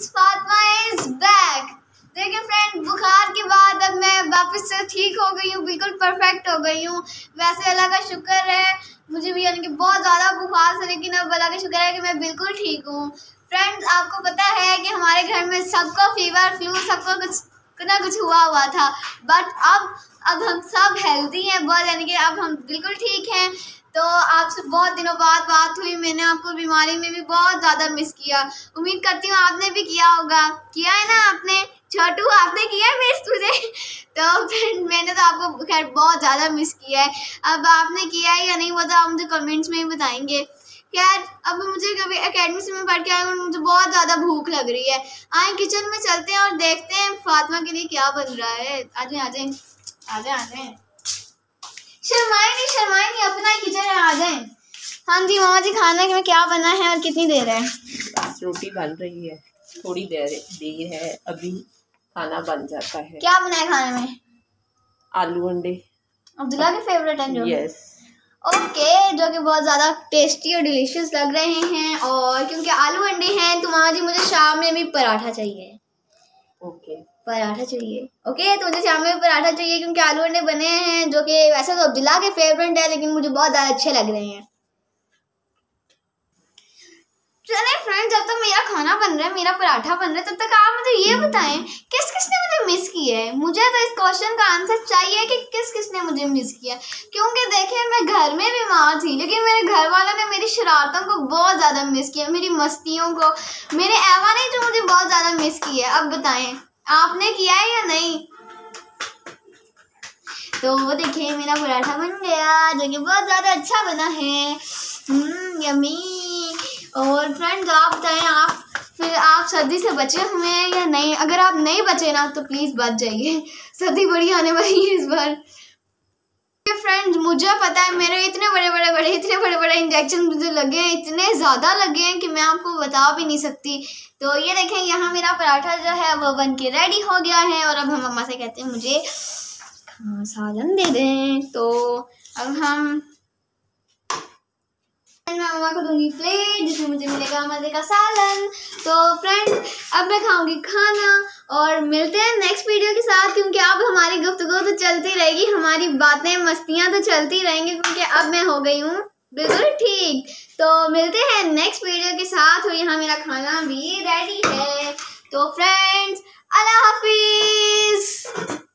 Friends, Fatima is back. देखिए friend, बुखार के बाद अब मैं वापस से ठीक हो गई हूँ, बिल्कुल परफेक्ट हो गई हूँ। वैसे अल्लाह का शुक्र है, मुझे भी यानी कि बहुत ज़्यादा बुखार से, लेकिन अब अल्लाह का शुक्र है कि मैं बिल्कुल ठीक हूँ। फ्रेंड्स, आपको पता है कि हमारे घर में सबको फीवर, फ्लू, सबको कुछ ना कुछ हुआ था, बट अब हम सब हेल्दी हैं बहुत, यानी कि अब हम बिल्कुल ठीक हैं। तो आपसे बहुत दिनों बाद बात हुई, मैंने आपको बीमारी में भी बहुत ज़्यादा मिस किया। उम्मीद करती हूँ आपने भी किया होगा। किया है ना आपने? छोटू, आपने किया है मिस तुझे? तो फ्रेंड, मैंने तो आपको खैर बहुत ज़्यादा मिस किया है। अब आपने किया है या नहीं वो तो आप मुझे कमेंट्स में ही बताएंगे। खैर, अब मुझे कभी एकेडमी से मैं पढ़ के आई हूँ, मुझे बहुत ज़्यादा भूख लग रही है। आए किचन में चलते हैं और देखते हैं फातिमा के लिए क्या बन रहा है। आ जाए शर्माए नहीं, अपना ही किचन है, आ जाए। हाँ जी मामा जी, खाने में क्या बना है और कितनी देर है? रोटी बन रही है, थोड़ी देर है, अभी खाना बन जाता है। क्या बना है खाने में? आलू अंडे। अब्दुल्ला के फेवरेट हैं जो? यस। ओके, जो कि बहुत ज़्यादा टेस्टी और डिलीशियस लग रहे हैं। और क्योंकि आलू अंडे हैं तो मामा जी मुझे शाम में भी पराठा चाहिए। ओके, पराठा चाहिए। ओके, तो मुझे शाम में भी पराठा चाहिए, क्योंकि आलू अंडे बने हैं जो कि वैसे तो अब्दुल्ला के फेवरेट है, लेकिन मुझे बहुत ज़्यादा अच्छे लग रहे हैं। चले फ्रेंड, जब तक मेरा खाना बन रहा है, मेरा पराठा बन रहा है, तब तक आप मुझे ये बताएं किस किसने मुझे मिस किया है। मुझे तो इस क्वेश्चन का आंसर चाहिए कि किस किसने मुझे मिस किया। क्योंकि देखिए, मैं घर में बीमार थी, लेकिन मेरे घर वालों ने मेरी शरारतों को बहुत ज़्यादा मिस किया, मेरी मस्तियों को, मेरे ऐवा ने जो मुझे बहुत ज़्यादा मिस किया है। अब बताएं, आपने किया है या नहीं? तो वो देखिए, मेरा पराठा बन गया, जो कि बहुत ज़्यादा अच्छा बना है। यम्मी। और फ्रेंड्स, आप बताएं, आप सर्दी से बचे हुए हैं या नहीं? अगर आप नहीं बचे ना तो प्लीज़ बच जाइए, सर्दी बड़ी आने वाली है इस बार। फ्रेंड्स, मुझे पता है, मेरे इतने बड़े इंजेक्शन मुझे लगे हैं, इतने ज़्यादा लगे हैं कि मैं आपको बता भी नहीं सकती। तो ये देखें, यहाँ मेरा पराठा जो है वो बन के रेडी हो गया है। और अब हम मम्मा से कहते हैं मुझे सालन दे दें। तो अब मैं मम्मा को दूंगी प्लेट, जिसमें मुझे मिलेगा मजे का सालन। तो फ्रेंड, अब मैं खाऊंगी खाना और मिलते हैं नेक्स्ट वीडियो के साथ, क्योंकि अब हमारी गुफ्तगू तो चलती रहेगी, हमारी बातें मस्तियां तो चलती रहेंगी, क्योंकि अब मैं हो गई हूँ बिल्कुल ठीक। तो मिलते हैं नेक्स्ट वीडियो के साथ, और यहाँ मेरा खाना भी रेडी है। तो फ्रेंड्स, अल्लाह हाफिज।